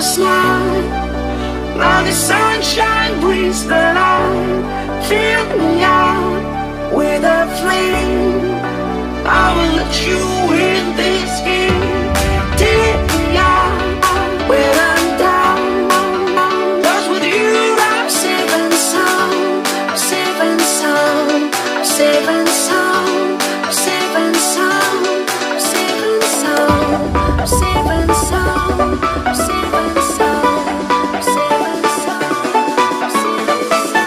slide. Now the sunshine brings the light. Fill me out with a flame. I will let you in this game. Take me out when I'm down. 'Cause with you I'm safe and sound. I'm safe and sound. I'm safe and sound. I'm safe and sound. I'm safe and sound. I'm safe and sound. I'm safe and sound. I'm safe and sound. I'm safe and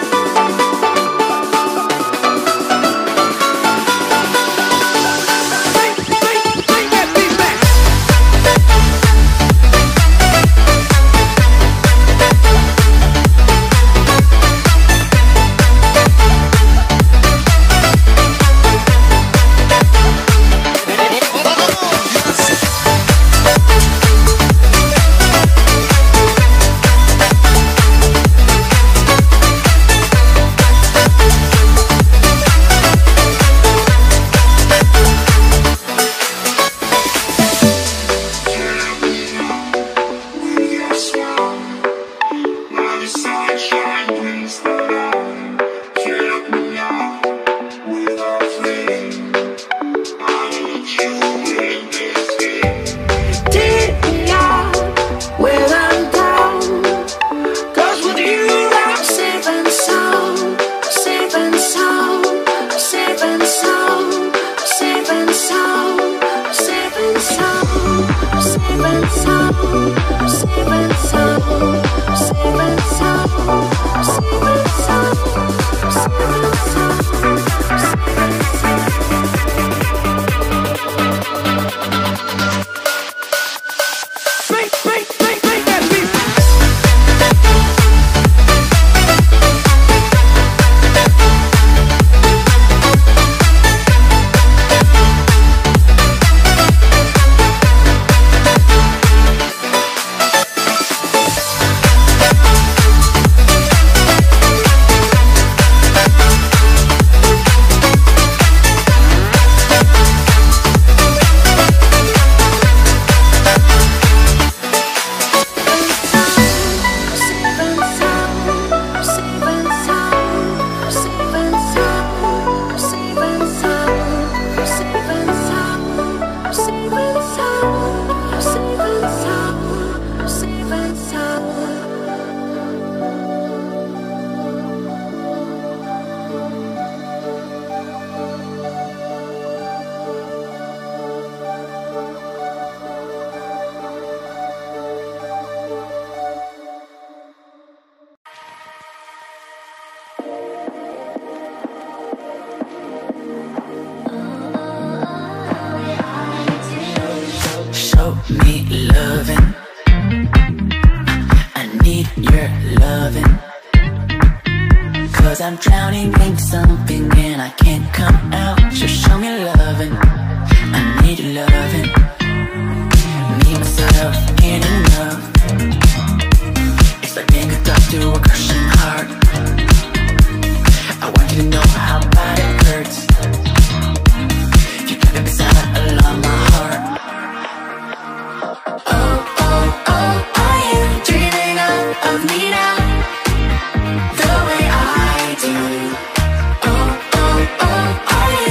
show me loving. I need your loving. 'Cause I'm drowning in something and I can't come out. So show me loving. I need your loving. Me, myself, ain't enough. It's like being a dog to a crushing heart. I want you to know how bad it hurts. You got me beside along my heart. Oh, oh, oh, are you dreaming of me now? The way I do. Oh, oh, oh, are you